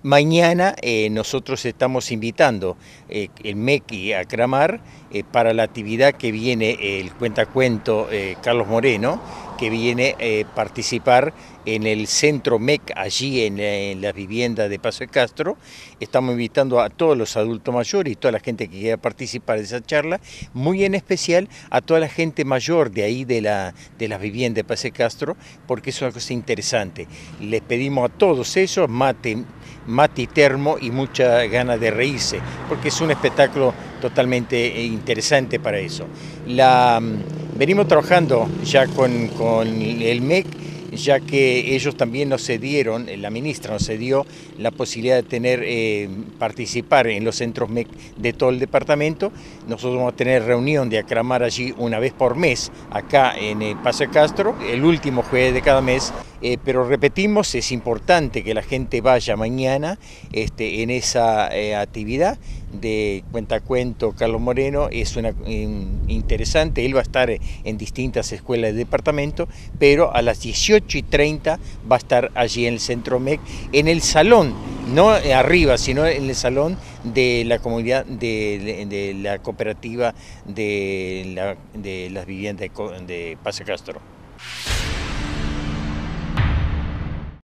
Mañana nosotros estamos invitando el MEC y Acramar para la actividad que viene el cuentacuento Carlos Moreno, que viene a participar en el centro MEC, allí en la vivienda de Paso de Castro. Estamos invitando a todos los adultos mayores y toda la gente que quiera participar de esa charla, muy en especial a toda la gente mayor de ahí de las viviendas de Paso de Castro, porque es una cosa interesante. Les pedimos a todos ellos mate y termo y mucha ganas de reírse, porque es un espectáculo totalmente interesante para eso. Venimos trabajando ya con el MEC, ya que ellos también nos cedieron, la ministra nos cedió la posibilidad de participar en los centros MEC de todo el departamento. Nosotros vamos a tener reunión de Acramar allí una vez por mes, acá en Paso de Castro, el último jueves de cada mes. Pero repetimos, es importante que la gente vaya mañana en esa actividad de cuentacuento Carlos Moreno. Es interesante, él va a estar en distintas escuelas del departamento, pero a las 18:30 va a estar allí en el centro MEC, en el salón, no arriba, sino en el salón de la comunidad, de la cooperativa de las viviendas de Paso de Castro.